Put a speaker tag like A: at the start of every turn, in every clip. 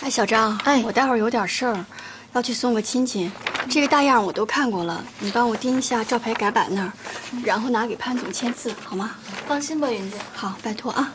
A: 哎，小张，我待会儿有点事儿，要去送个亲戚。这个大样我都看过了，你帮我盯一下照牌改版那儿，然后拿给潘总签字，好吗？
B: 放心吧，云姐。
A: 好，拜托啊。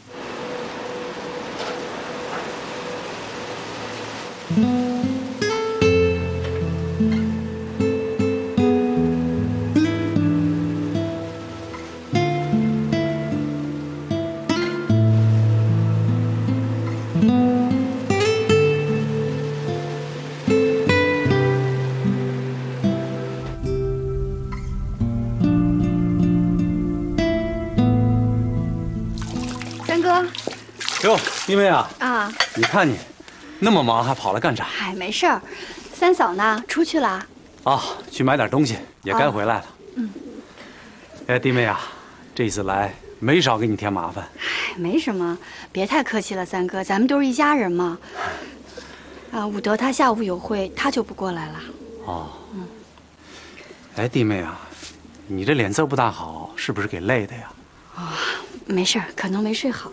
C: 哟，弟妹啊！
A: 啊，
C: 你看你，那么忙还跑来干啥？
A: 嗨，没事儿。三嫂呢？出去了。
C: 啊，去买点东西，也该回来了。
A: 嗯。
C: 哎，弟妹啊，这次来没少给你添麻烦。
A: 哎，没什么，别太客气了，三哥，咱们都是一家人嘛。啊，武德他下午有会，他就不过来了。
C: 哦。嗯。哎，弟妹啊，你这脸色不大好，是不是给累的呀？
A: 哦，没事，可能没睡好。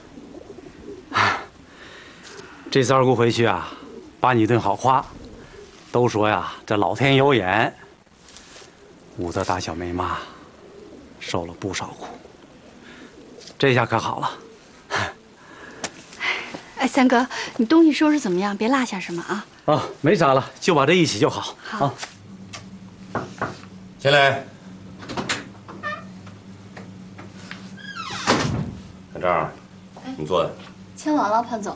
C: 这次二姑回去啊，把你一顿好夸，都说呀，这老天有眼。武德大小妹妈受了不少苦，这下可好了。
A: 哎，三哥，你东西收拾怎么样？别落下什么啊！
C: 啊，没啥了，就把这一起就好。
A: 好。
C: 啊。
D: 进来。小张，你坐。
B: 签完了，潘总。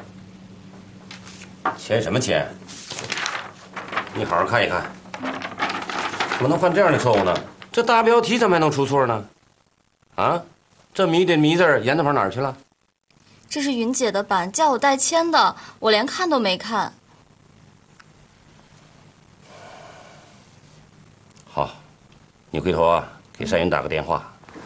D: 签什么签？你好好看一看，怎么能犯这样的错误呢？这大标题怎么还能出错呢？啊，这谜的谜字研到跑哪儿去了？
B: 这是云姐的版，叫我代签的，我连看都没看。
D: 好，你回头啊，给单云打个电话。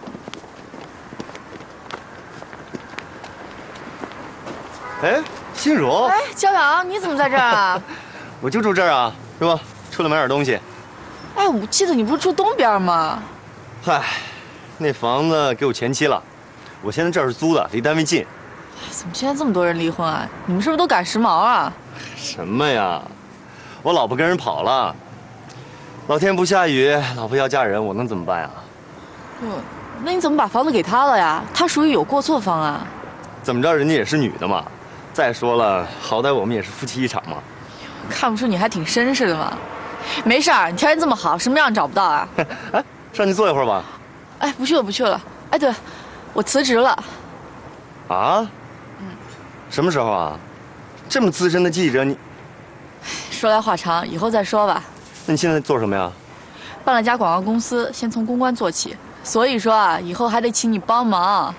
E: 哎，心如，
F: 哎，焦阳，你怎么在这儿啊？
E: 我就住这儿啊，是吧？出来买点东西。
F: 哎，我记得你不是住东边吗？
E: 嗨，那房子给我前妻了，我现在这儿是租的，离单位近。
F: 怎么现在这么多人离婚啊？你们是不是都赶时髦啊？
E: 什么呀？我老婆跟人跑了，老天不下雨，老婆要嫁人，我能怎么办呀？
F: 那你怎么把房子给她了呀？她属于有过错方啊。
E: 怎么着，人家也是女的嘛。再说了，好歹我们也是夫妻一场嘛。
F: 看不出你还挺绅士的嘛。没事儿，你条件这么好，什么样找不到啊？
E: 哎，上去坐一会儿吧。
F: 哎，不去了，不去了。哎，对，我辞职了。
E: 啊？什么时候啊？这么资深的记者，你……
F: 说来话长，以后再说吧。
E: 那你现在做什么呀？
F: 办了家广告公司，先从公关做起。所以说啊，以后还得请你帮忙。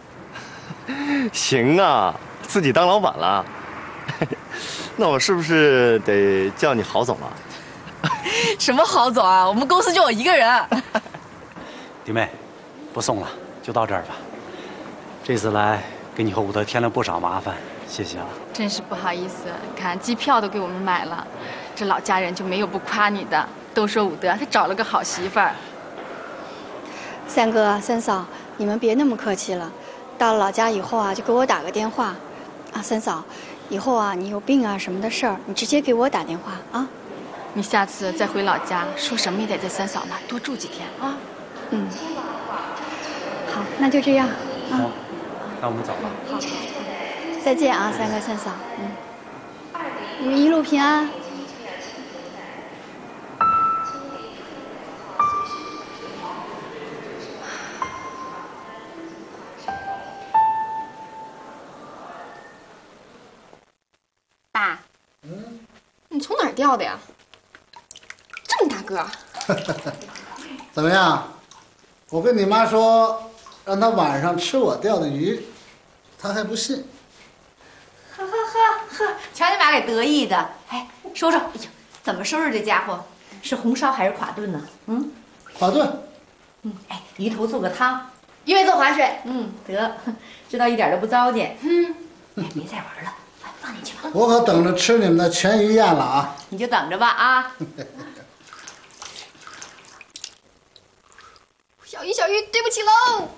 E: 行啊，自己当老板了。那我是不是得叫你郝总了？
F: 什么郝总啊？我们公司就我一个人。
C: 弟妹，不送了，就到这儿吧。这次来给你和武德添了不少麻烦，谢谢啊。
G: 真是不好意思，看机票都给我们买了，这老家人就没有不夸你的。都说武德他找了个好媳妇儿。
A: 三哥、三嫂，你们别那么客气了。到了老家以后啊，就给我打个电话。啊，三嫂，以后啊，你有病啊什么的事儿，你直接给我打电话啊。
G: 你下次再回老家，说什么也得在三嫂那儿多住几天啊。
A: 嗯。好，那就这样。
C: 好，那我们走了。
A: 好，再见啊，三哥、三嫂。你们一路平安。
H: 爸，你从哪儿钓的呀？这么大个儿！
I: 怎么样？我跟你妈说，让她晚上吃我钓的鱼，她还不信。
J: 呵，瞧你妈给得意的！哎，收收！哎呀，怎么收拾这家伙？是红烧还是垮炖呢？嗯，
I: 垮炖。
J: 哎，鱼头做个汤，鱼尾做划水。得，知道一点都不糟践。哎，别再玩了。放进去吧，
I: 我可等着吃你们的全鱼宴了啊！
J: 你就等着吧啊！
H: 小鱼，小鱼，对不起喽。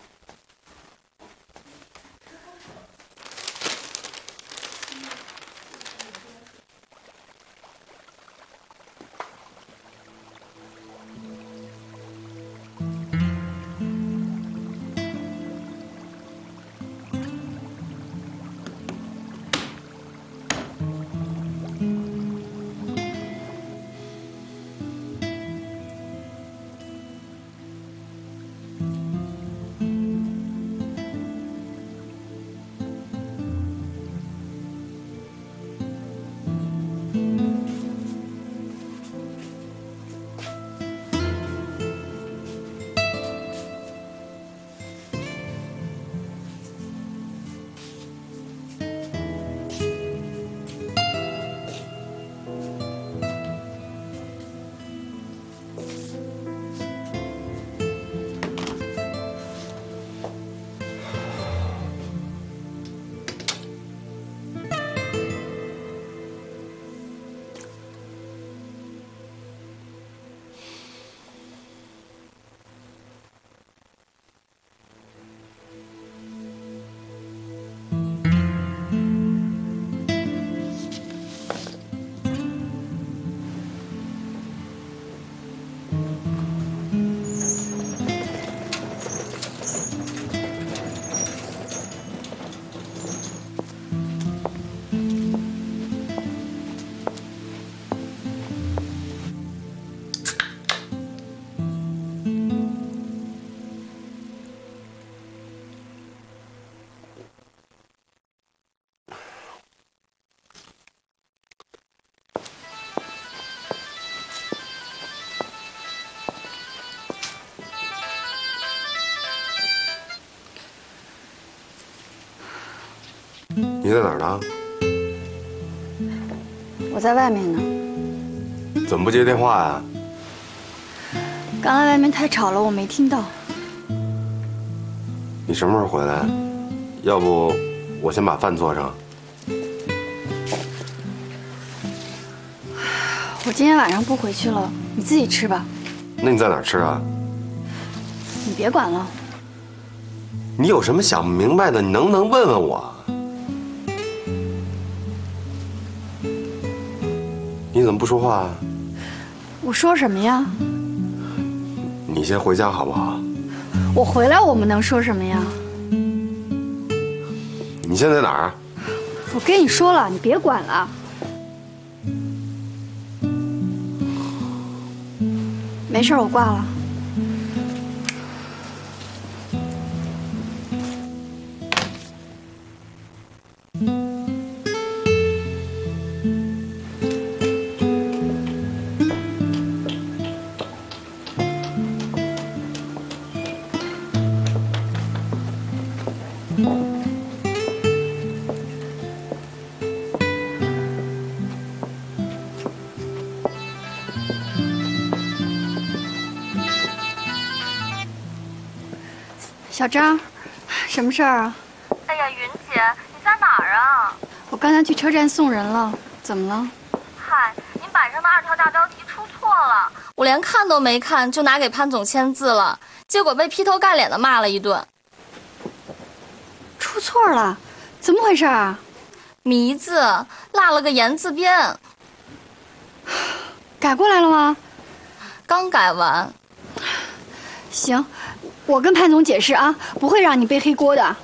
K: 你在哪儿呢？
A: 我在外面呢。
K: 怎么不接电话呀？
A: 刚才外面太吵了，我没听到。
K: 你什么时候回来？要不我先把饭做上。
A: 我今天晚上不回去了，你自己吃吧。
K: 那你在哪儿吃啊？
A: 你别管了。
K: 你有什么想不明白的，你能不能问问我？你怎么不说话啊？
A: 我说什么呀？
K: 你先回家好不好？
A: 我回来我们能说什么呀？
K: 你现在在哪儿？
A: 我跟你说了，你别管了。没事，我挂了。小张，什么事儿啊？
B: 哎呀，云姐，你在哪儿啊？
A: 我刚才去车站送人了，怎么了？
B: 嗨，您板上的2条大标题出错了，我连看都没看就拿给潘总签字了，结果被劈头盖脸的骂了一顿。
A: 出错了？怎么回事啊？
B: 迷字落了个言字边。
A: 改过来了吗？
B: 刚改完。
A: 行。我跟潘总解释啊，不会让你背黑锅的。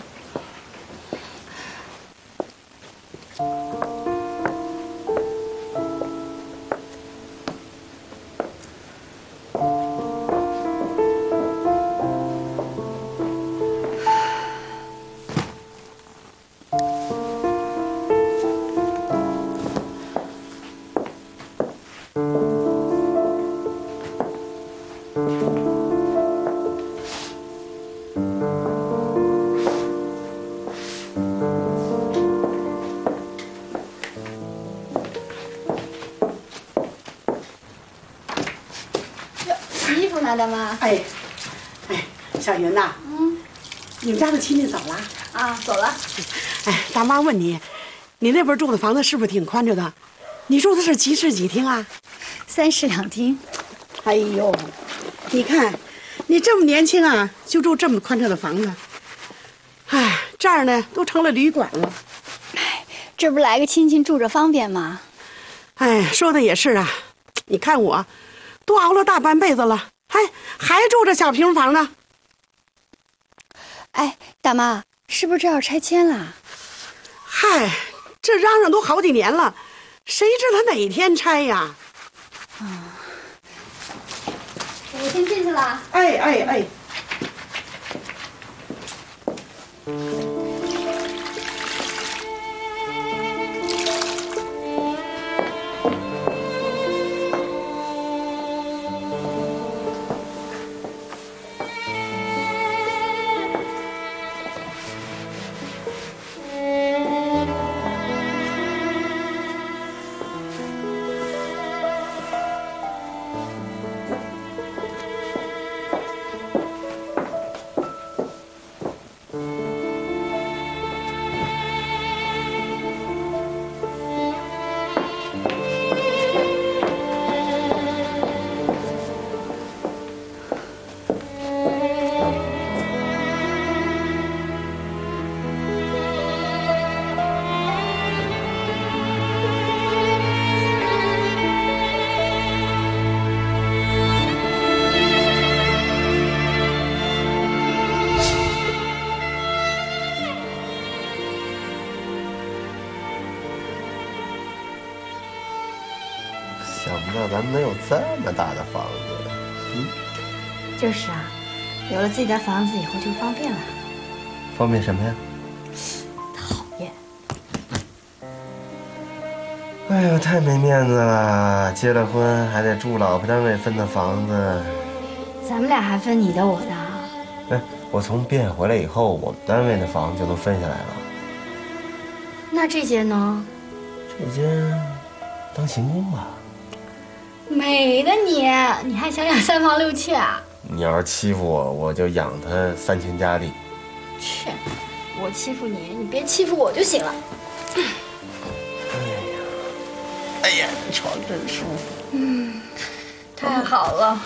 A: 大妈，
L: 哎，小云呐，你们家的亲戚走了
A: 啊？走了。
L: 哎，大妈问你，你那边住的房子是不是挺宽敞的？你住的是几室几厅啊
A: ？3室2厅。
L: 哎呦，你看，你这么年轻啊，就住这么宽敞的房子。哎，这儿呢都成了旅馆了。
A: 哎，这不来个亲戚住着方便吗？
L: 哎，说的也是啊。你看我，都熬了大半辈子了。还住着小平房呢。
A: 哎，大妈，是不是这要拆迁了？
L: 嗨，这嚷嚷都好几年了，谁知他哪天拆呀？
A: 我先进去了。
L: 哎。
K: 想不到咱们能有这么大的房子。
J: 就是啊，有了自己的房子以后就方便了。
K: 方便什么呀？
J: 讨厌。
K: 哎呦，太没面子了！结了婚还得住老婆单位分的房子。
J: 咱们俩还分你的我的啊？
K: 哎，我从变回来以后，我们单位的房子就都分下来了。
A: 那这间呢？
K: 这间当行宫吧。
A: 美的你，你还想养3房6妾啊？
K: 你要是欺负我，我就养他3顷家地。
A: 切，我欺负你，你别欺负我就行了。
K: 哎呀，床真舒服。
A: 太好了。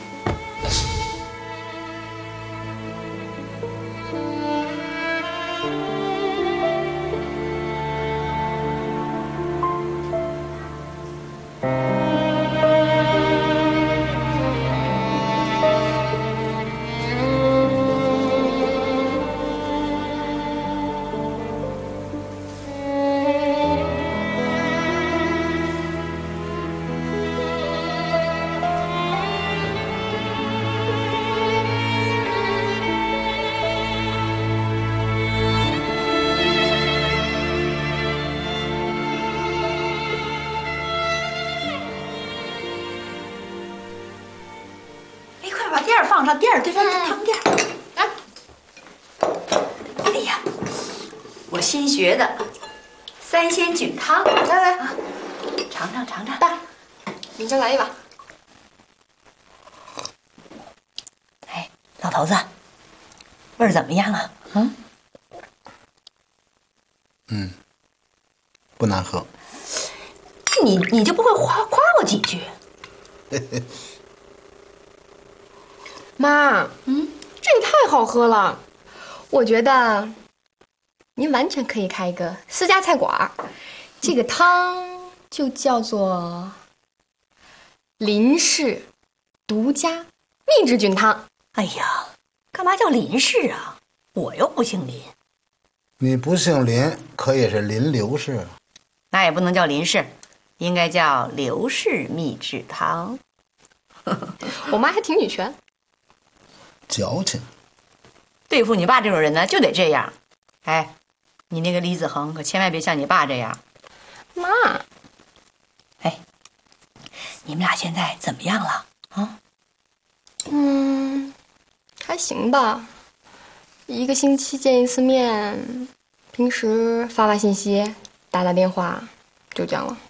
J: 垫儿放上，垫儿对上汤垫儿。啊！哎呀，我新学的3鲜菌汤，来来，尝尝尝尝。
H: 爸，你先来一把。
J: 哎，老头子，味儿怎么样啊？
I: 不难喝。
J: 你就不会夸我几句？
H: 妈，这也太好喝了，我觉得您完全可以开一个私家菜馆，这个汤就叫做林氏独家秘制菌汤。
J: 哎呀，干嘛叫林氏啊？我又不姓林。
I: 你不姓林，可以是林刘氏。
J: 那也不能叫林氏，应该叫刘氏秘制汤。
H: 我妈还挺女权。
I: 矫情，
J: 对付你爸这种人呢，就得这样。哎，你那个李子恒可千万别像你爸这样。
H: 妈，
J: 哎，你们俩现在怎么样了啊？
H: 还行吧，1个星期见1次面，平时发信息，打电话，就这样了。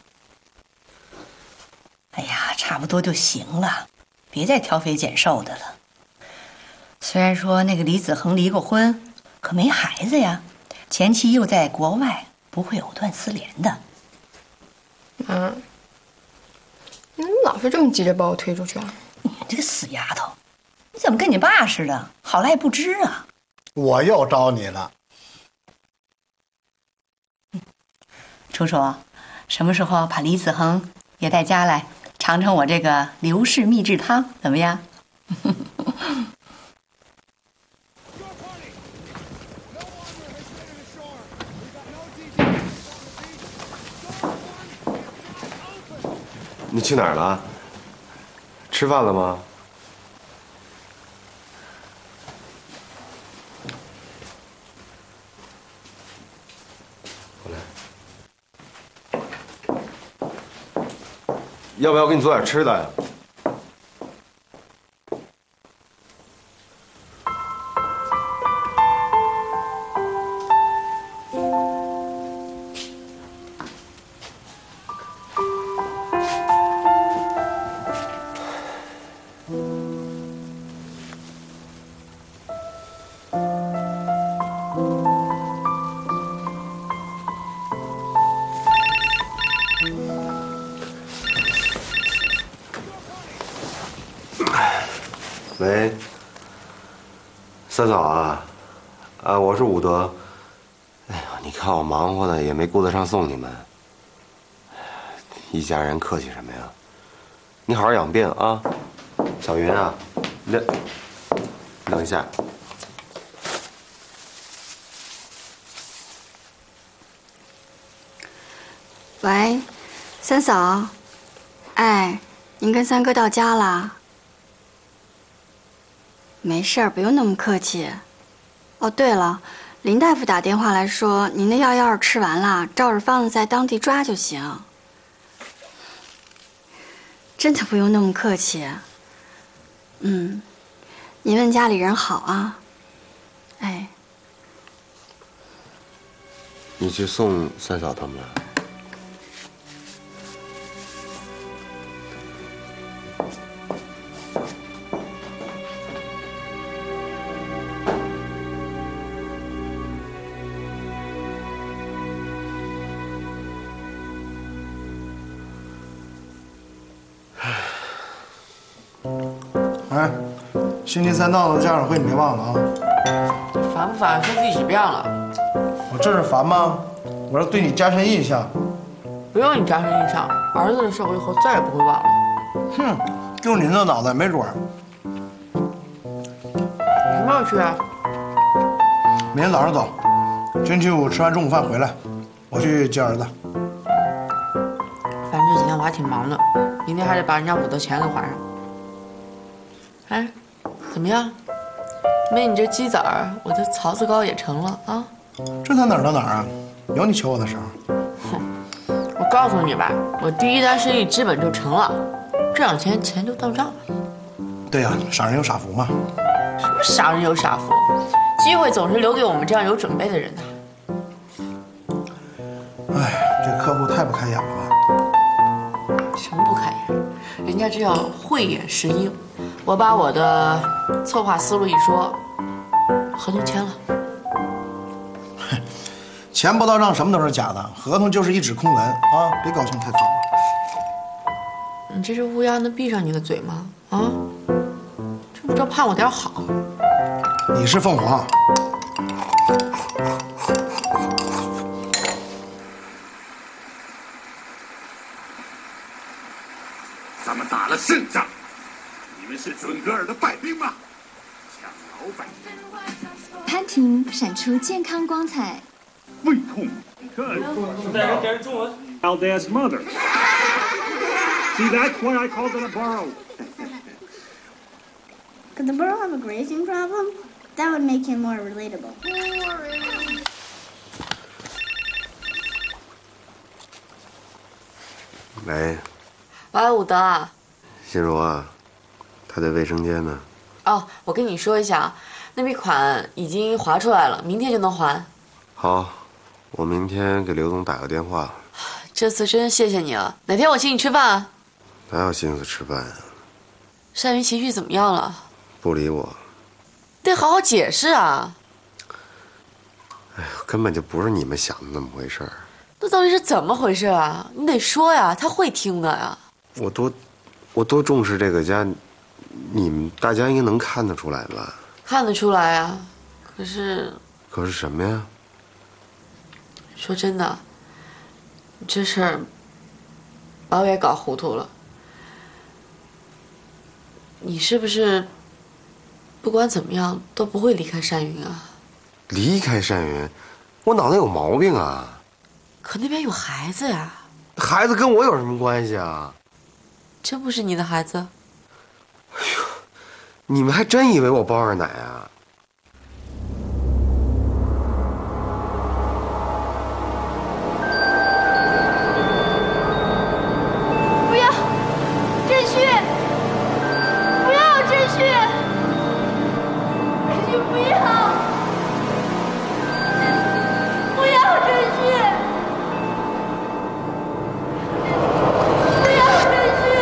J: 哎呀，差不多就行了，别再挑肥拣瘦的了。虽然说那个李子恒离过婚，可没孩子呀，前妻又在国外，不会藕断丝连的。
H: 妈，你怎么老是这么急着把我推出去啊？
J: 你这个死丫头，你怎么跟你爸似的，好赖不知啊？
I: 我又招你了。
J: 楚楚，什么时候把李子恒也带家来，尝尝我这个刘氏秘制汤，怎么样？
K: 你去哪儿了？吃饭了吗？过来，要不要给你做点吃的呀？喂，三嫂啊，我是武德。哎呀，你看我忙活的也没顾得上送你们。一家人客气什么呀？你好好养病啊，小云啊，等一下。
A: 喂，三嫂，哎，您跟三哥到家啦？没事儿，不用那么客气。哦，对了，林大夫打电话来说，您的药要是吃完了，照着方子在当地抓就行。真的不用那么客气。您问家里人好啊。哎。
K: 你去送三嫂他们了。
M: 哎，星期三到的家长会你别忘了啊！
F: 烦不烦？说第几遍了？
M: 我这是烦吗？我要对你加深印象。
F: 不用你加深印象，儿子的事我以后再也不会忘了。
M: 哼，用你这脑袋没准儿。
F: 什么时候去啊？
M: 明天早上走，星期五吃完中午饭回来，我去接儿子。
F: 反正这几天我还挺忙的，明天还得把人家伍德钱给还上。哎，怎么样？没你这鸡子儿，我的槽子糕也成了啊！
M: 这才哪儿到哪儿啊？有你求我的时候。
F: 哼，我告诉你吧，我第一单生意基本就成了，这2天钱就到账了。
M: 对呀，傻人有傻福嘛。
F: 什么傻人有傻福？机会总是留给我们这样有准备的人的。
M: 哎，这客户太不开眼了吧？
F: 什么不开眼？人家这叫慧眼识英。我把我的策划思路一说，合同签了。
M: 钱不到账，什么都是假的，合同就是一纸空文啊！别高兴太早了。
F: 你这是乌鸦能闭上你的嘴吗？啊，真不知道盼我点好。
M: 你是凤凰。
N: 咱们打了胜仗，你们是准格尔的败兵吗？抢老百姓。
O: 潘婷闪出健康光彩。
N: 胃痛。Aldea's mother. See, that's why I called it a burrow.
O: Could the burrow have a grazing problem? That would make him more relatable.
K: 喂。
F: 喂，伍德啊。
K: 心如啊，他在卫生间呢。
F: 哦，我跟你说一下，那笔款已经划出来了，明天就能还。
K: 好，我明天给刘总打个电话。
F: 这次真谢谢你了，哪天我请你吃饭啊？
K: 哪有心思吃饭啊？
F: 单云情绪怎么样了？
K: 不理我。
F: 得好好解释啊！
K: 哎呦，根本就不是你们想的那么回事儿。
F: 那到底是怎么回事啊？你得说呀，他会听的呀。
K: 我多重视这个家，你们大家应该能看得出来吧？
F: 看得出来呀，可是
K: 什么呀？
F: 说真的，这事儿把我也搞糊涂了。你是不是不管怎么样都不会离开单云啊？
K: 离开单云？我脑袋有毛病啊！
F: 可那边有孩子呀。
K: 孩子跟我有什么关系啊？
F: 真不是你的孩子？
K: 哎呦，你们还真以为我包二奶啊？
A: 不要，振旭！不要，振旭！振旭不要！不要，振旭！不要，振旭！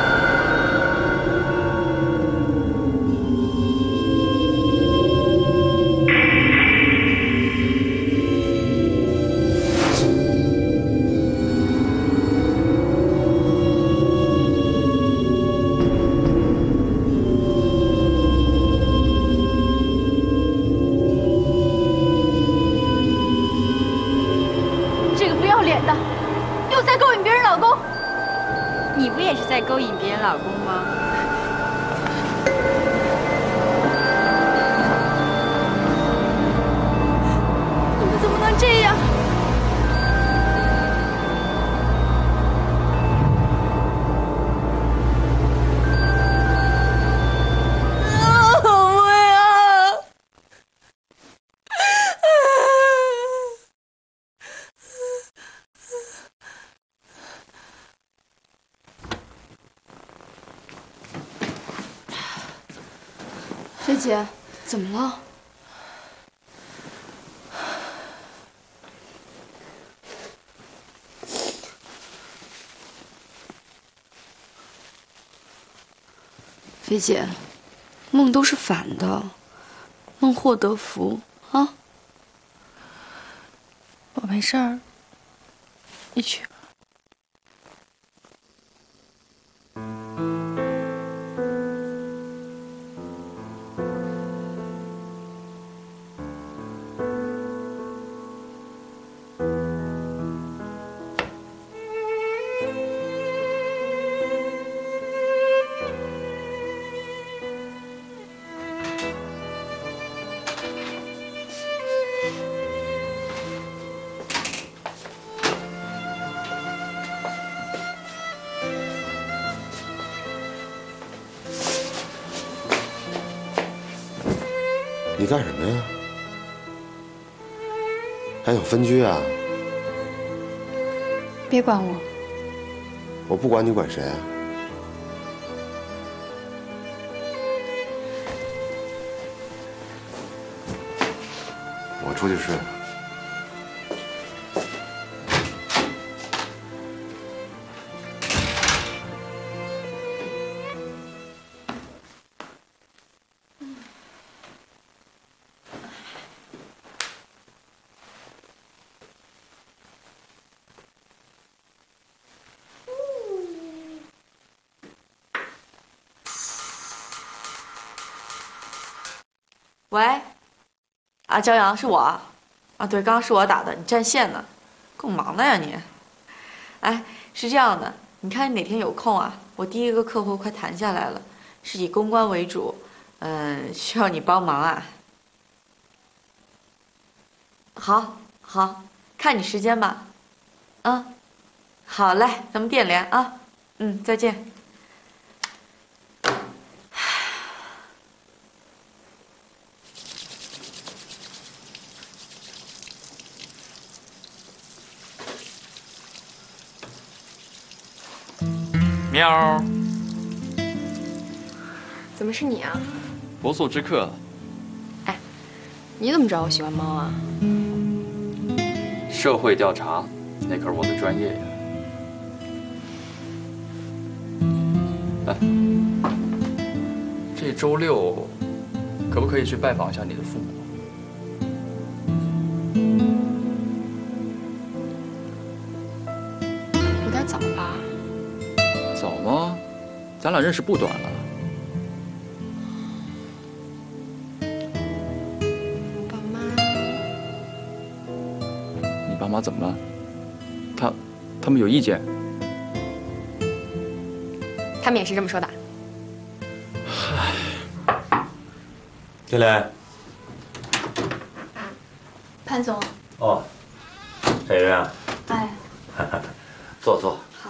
A: 这个不要脸的，又在勾引别人老公。你不也是在勾引别人老公吗？你们怎么能这样？
G: 菲姐，怎么了？
F: 菲姐，梦都是反的，梦祸得福啊。我没事儿，一起吧。
K: 你干什么呀？还有分居啊？
A: 别管我。
K: 我不管你管谁啊？我出去睡了。
F: 喂，啊，骄阳是我，啊，对，刚刚是我打的，你占线呢，够忙的呀你。哎，是这样的，你看你哪天有空啊？我第一个客户快谈下来了，是以公关为主，需要你帮忙啊。好，好，看你时间吧。好嘞，咱们电联啊。再见。
P: 喵！
Q: 怎么是你啊？
P: 不速之客。
Q: 哎，你怎么知道我喜欢猫啊？
P: 社会调查，那可是我的专业呀。哎，这周六可不可以去拜访一下你的父母？
Q: 有点早吧？
P: 早吗？咱俩认识不短了。
Q: 爸妈，
P: 你爸妈怎么了？他们有意见？
Q: 他们也是这么说的。
K: 进来。
A: 潘总。
K: 哦，沈云啊。
A: 哎。
K: 坐坐。
A: 好。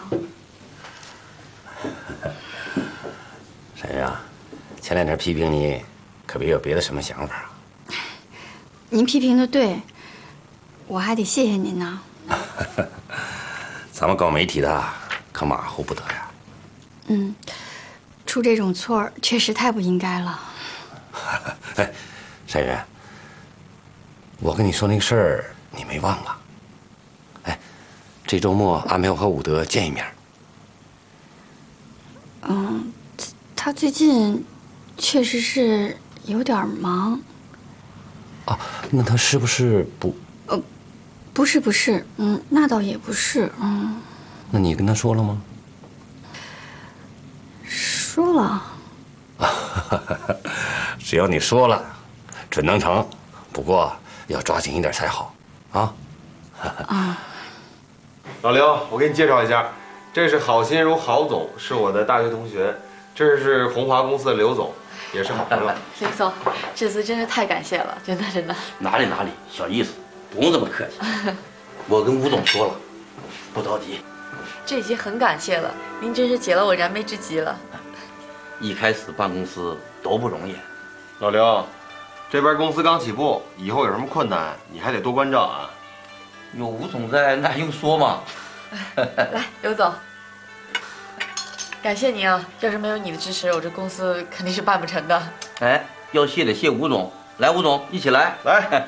D: 沈云啊，前两天批评你，可别有别的什么想法。
A: 您批评的对，我还得谢谢您呢。
D: 咱们搞媒体的可马虎不得呀。
A: 出这种错儿确实太不应该了。
D: 哎，沈云，我跟你说那个事儿，你没忘吧？哎，这周末安排我和武德见一面。
A: 他最近确实是有点忙。
D: 哦，那他是不是不？
A: 不是，那倒也不是，
D: 那你跟他说了吗？
A: 说了。
D: 只要你说了，准能成。不过要抓紧一点才好，啊。
K: 老刘，我给你介绍一下，这是郝新如郝总，是我的大学同学。这是鸿华公司的刘总，也是好朋友。
F: 刘总，这次真是太感谢了，真的。
R: 哪里，小意思，不用这么客气。我跟吴总说了，不着急。
F: 这已经很感谢了，您真是解了我燃眉之急了。
R: 一开始办公司都不容易。
K: 老刘，这边公司刚起步，以后有什么困难，你还得多关照啊。
R: 有吴总在，那还用说吗？
F: 来，刘总。感谢您啊！要是没有你的支持，我这公司肯定是办不成的。
R: 哎，要谢得谢吴总。来，吴总，一起来。
K: 来。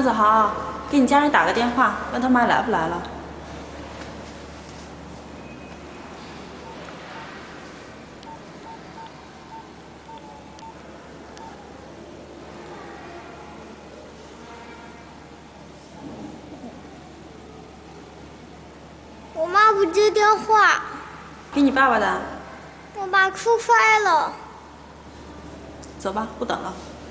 S: 子豪，给你家人打个电话，问他妈来不来了。
O: 我妈不接电话。
S: 给你爸爸打。
O: 我爸出差了。
S: 走吧，不等了。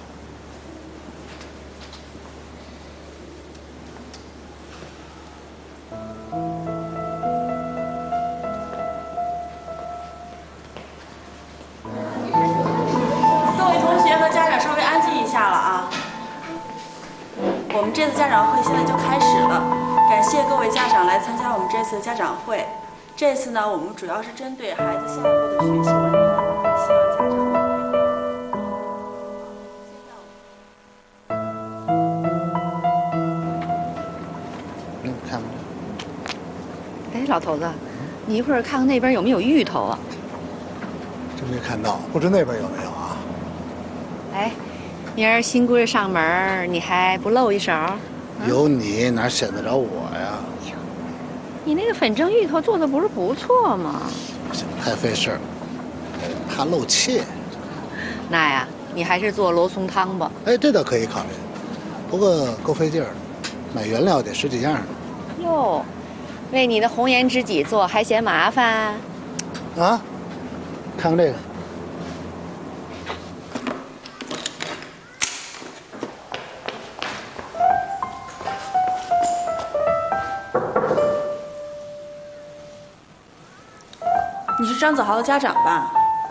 S: 各位同学和家长稍微安静一下了啊！我们这次家长会现在就开始了，感谢各位家长来参加我们这次的家长会。这次呢，我们主要是针对孩子下一步的学习问题，希望家长。
I: 看吧。
J: 哎，老头子，你一会儿看看那边有没有芋头啊？
I: 真没看到，不知那边有没有啊？
J: 哎，明儿新闺上门，你还不露一手？
I: 有你哪显得着我呀？
J: 你那个粉蒸芋头做的不是不错吗？
I: 不行，太费事儿，怕露怯。
J: 那呀，你还是做罗宋汤吧。
I: 哎，这倒可以考虑，不过够费劲儿的，买原料得10几样呢。
J: 哟，为你的红颜知己做还嫌麻烦？
I: 啊，看看这个。
S: 你是张子豪的家长吧？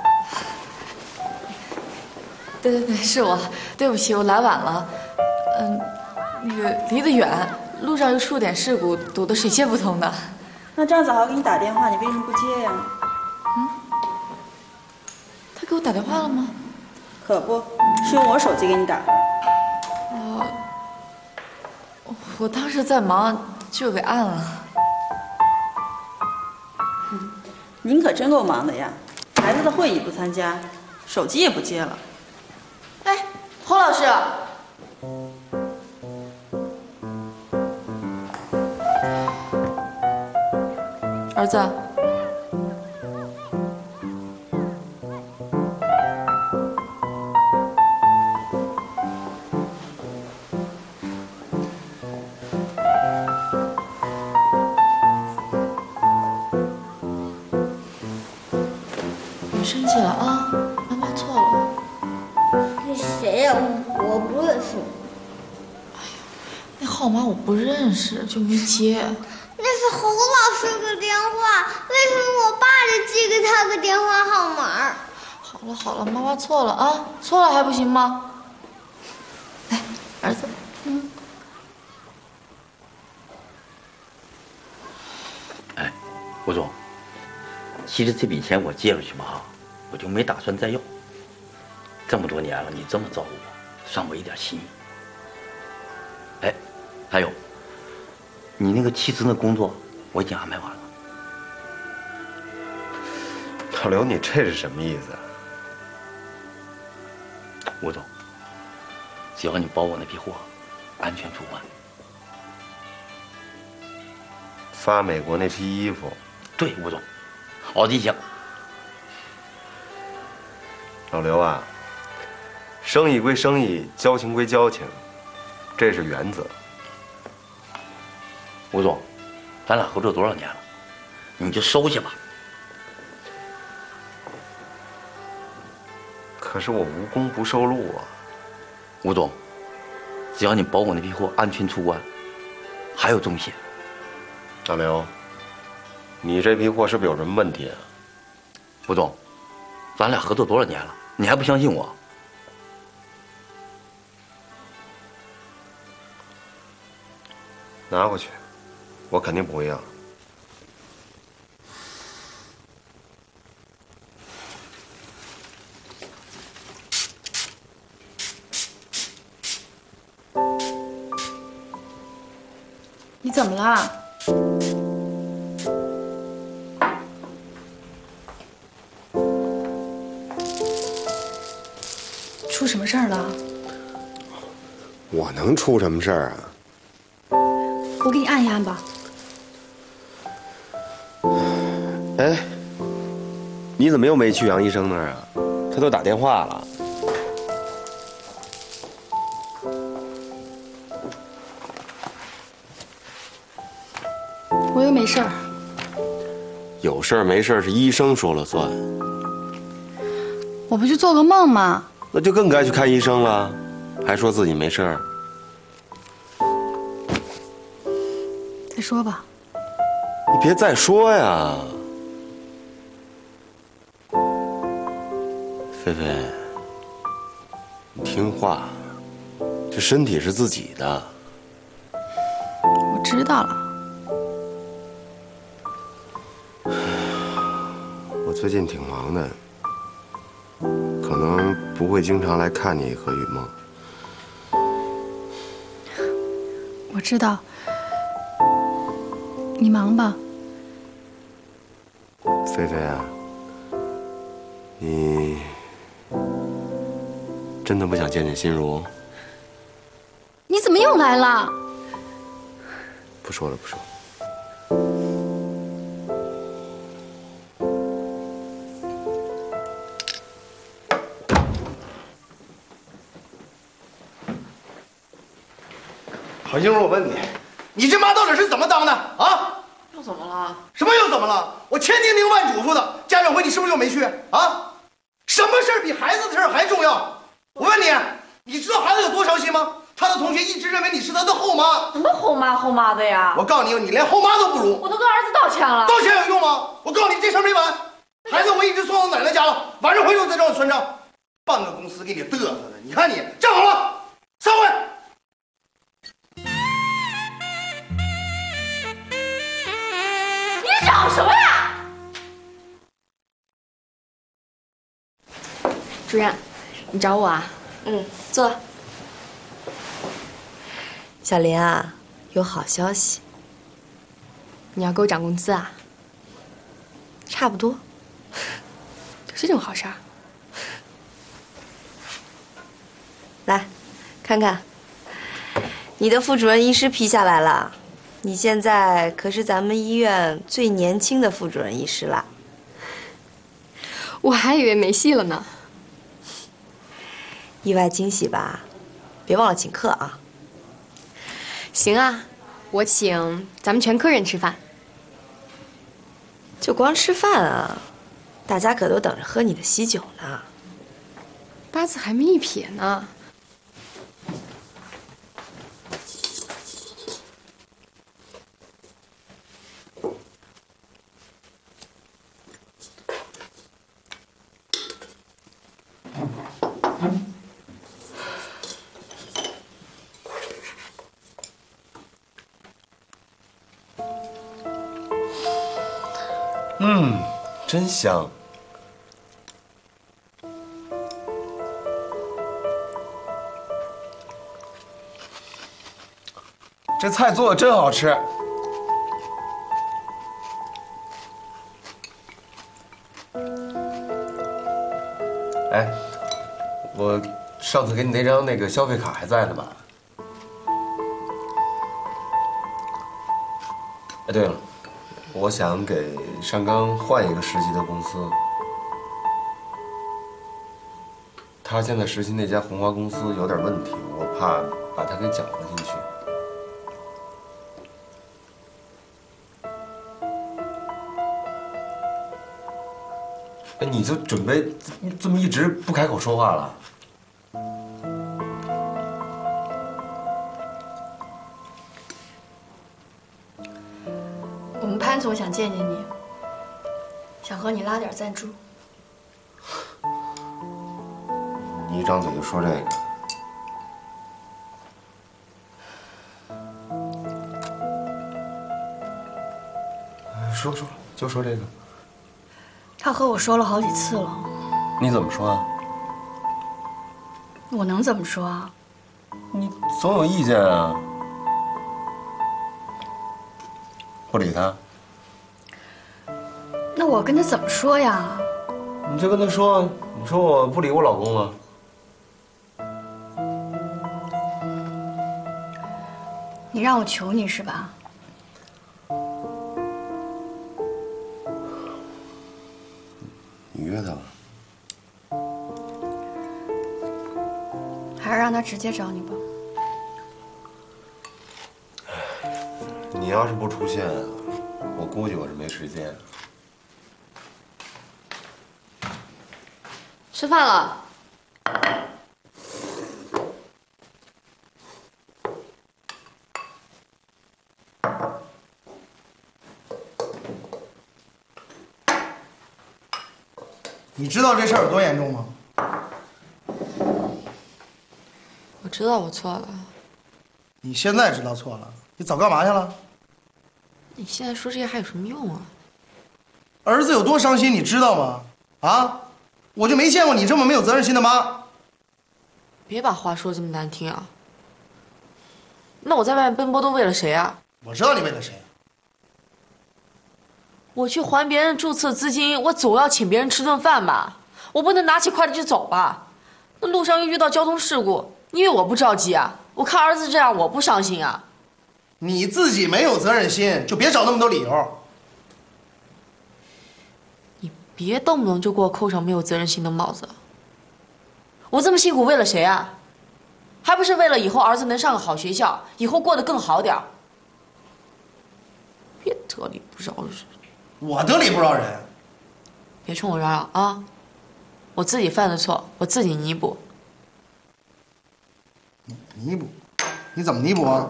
F: 对，是我。对不起，我来晚了。那个离得远，路上又出了点事故，堵得水泄不通的。
S: 那张子豪给你打电话，你为什么不接呀？
F: 他给我打电话了吗？
S: 可不是用我手机给你打。
F: 我当时在忙，就给按了。
S: 您可真够忙的呀，孩子的会议不参加，手机也不接了。
F: 哎，侯老师，儿子，生气了啊！妈妈错了。
O: 是谁呀？我不认识。
F: 那号码我不认识，就没接。
O: 那是侯老师的电话，为什么我爸就寄给他个电话号码？
F: 好了，妈妈错了啊，错了还不行吗？来，儿子，
R: 哎，吴总，其实这笔钱我借出去嘛，我就没打算再要。这么多年了，你这么照顾我，算我一点心意。哎，还有，你那个妻子的工作我已经安排完了。
K: 老刘，你这是什么意思啊？
R: 吴总，只要你保我那批货安全出关。
K: 发美国那批衣服？
R: 对，吴总，好记性。
K: 老刘啊，生意归生意，交情归交情，这是原则。
R: 吴总，咱俩合作多少年了，你就收下吧。
K: 可是我无功不受禄啊。
R: 吴总，只要你保我那批货安全出关，还有重谢。
K: 老刘，你这批货是不是有什么问题啊？
R: 吴总，咱俩合作多少年了，你还不相信我？
K: 拿回去，我肯定不会要。
F: 你怎么了？出什么事儿了？
K: 我能出什么事儿啊？
A: 我给你按一按吧。
K: 哎，你怎么又没去杨医生那儿啊？他都打电话了。
A: 我又没事儿。
K: 有事儿没事儿是医生说了算。
A: 我不就做个梦吗？
K: 那就更该去看医生了，还说自己没事儿。
A: 再说吧。
K: 你别再说呀，菲菲，你听话，这身体是自己的。
A: 我知道了。
K: 我最近挺忙的，可能不会经常来看你和雨梦。
A: 我知道。你忙吧。
K: 菲菲啊，你真的不想见见心如？
A: 你怎么又来了？
K: 不说了，不说了。
M: 郝心如，我问你，你这妈到底是怎么当的啊？
F: 又怎么了？
M: 什么又怎么了？我千叮咛万嘱咐的，家长会你是不是又没去啊？什么事儿比孩子的事儿还重要？我问你，你知道孩子有多伤心吗？他的同学一直认为你是他的后妈。
F: 什么后妈的呀？
M: 我告诉你，你连后妈都不如。
F: 我都跟儿子道歉了。
M: 道歉有用吗？我告诉你，这事儿没完。孩子我一直送到奶奶家了，晚上回头再找你算账。半个公司给你嘚瑟的，你看你站好了，散会。
F: 你找什么呀？
Q: 主任，你找我啊？
F: 坐。
T: 小林啊，有好消息。
Q: 你要给我涨工资啊？
T: 差不多。
Q: 有这种好事儿？
T: 来，看看，你的副主任医师批下来了，你现在可是咱们医院最年轻的副主任医师了。
Q: 我还以为没戏了呢。
T: 意外惊喜吧？别忘了请客啊。
Q: 行啊，我请咱们全科人吃饭。
T: 就光吃饭啊？大家可都等着喝你的喜酒呢。
Q: 八字还没一撇呢。
K: 真香。
M: 这菜做的真好吃。哎，我上次给你那张消费卡还在呢吧？哎，对了，我想给上刚换一个实习的公司。他现在实习那家红花公司有点问题，我怕把他给搅和进去。哎，你就准备这么一直不开口说话了？
A: 我们潘总想见见你，想和你拉点赞助。
K: 你一张嘴就说这个，说就说这个。
A: 他和我说了好几次了。
K: 你怎么说啊？
A: 我能怎么说啊？
K: 你总有意见啊。不理他。
A: 那我跟他怎么说呀？
K: 你就跟他说，你说我不理我老公了。
A: 你你让我求你是吧？
K: 你约他了？
A: 还是让他直接找你吧。
K: 你要是不出现，我估计我是没时间。
Q: 吃饭了。
M: 你知道这事儿有多严重吗？
F: 我知道我错了。
M: 你现在知道错了，你早干嘛去了？
F: 你现在说这些还有什么用啊？
M: 儿子有多伤心，你知道吗？啊，我就没见过你这么没有责任心的妈。
F: 别把话说这么难听啊！那我在外面奔波都为了谁啊？
M: 我知道你为了谁。
F: 我去还别人注册资金，我总要请别人吃顿饭吧？我不能拿起筷子就走吧？那路上又遇到交通事故，你以为我不着急啊？我看儿子这样，我不伤心啊。
M: 你自己没有责任心，就别找那么多理由。
F: 你别动不动就给我扣上没有责任心的帽子。我这么辛苦为了谁啊？还不是为了以后儿子能上个好学校，以后过得更好点儿。别得理不饶人。
M: 我得理不饶人。
F: 别冲我嚷嚷啊！我自己犯的错，我自己弥补。
M: 弥补？你怎么弥补啊？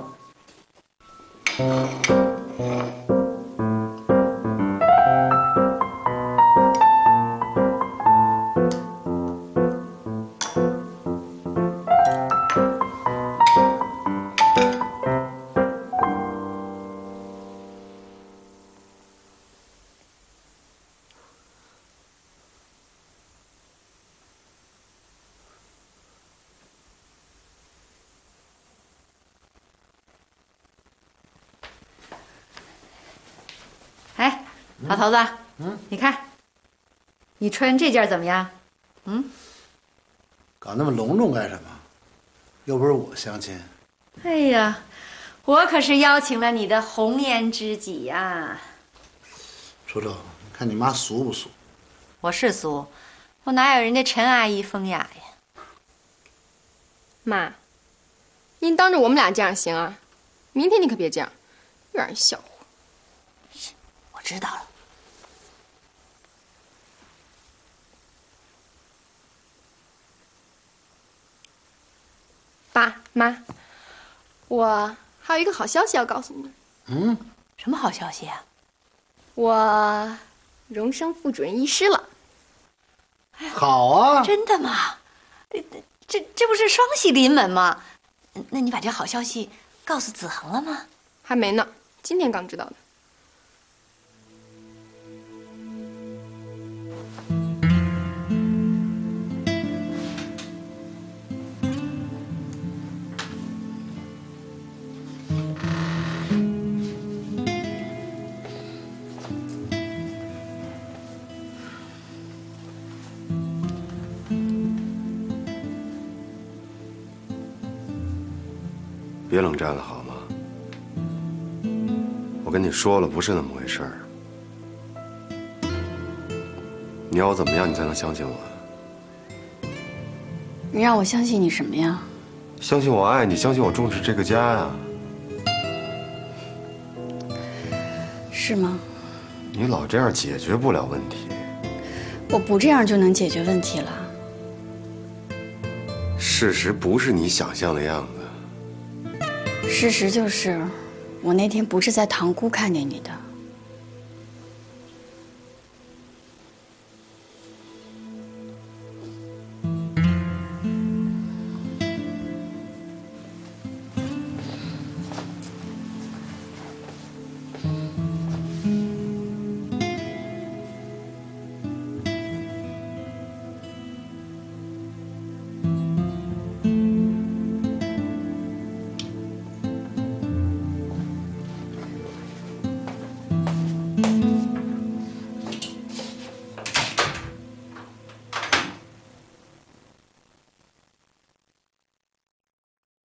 J: 哎，老头子，你看，你穿这件怎么样？
I: 搞那么隆重干什么？又不是我相亲。
J: 哎呀，我可是邀请了你的红颜知己呀。
I: 瞅瞅，看你妈俗不俗？
J: 我是俗，我哪有人家陈阿姨风雅呀？
H: 妈，您当着我们俩这样行啊？明天你可别这样，又让人笑话。
J: 我知道了。
H: 爸妈，我还有一个好消息要告诉你们。
J: 什么好消息啊？
H: 我荣升副主任医师了。
I: 好啊！
J: 真的吗？这不是双喜临门吗？那你把这好消息告诉子恒了吗？
H: 还没呢，今天刚知道的。
K: 别冷战了好吗？我跟你说了，不是那么回事儿。你要我怎么样，你才能相信我？
A: 你让我相信你什么呀？
K: 相信我爱你，相信我重视这个家呀。
A: 是吗？
K: 你老这样解决不了问题。
A: 我不这样就能解决问题了。
K: 事实不是你想象的样子。
A: 事实就是，我那天不是在塘沽看见你的。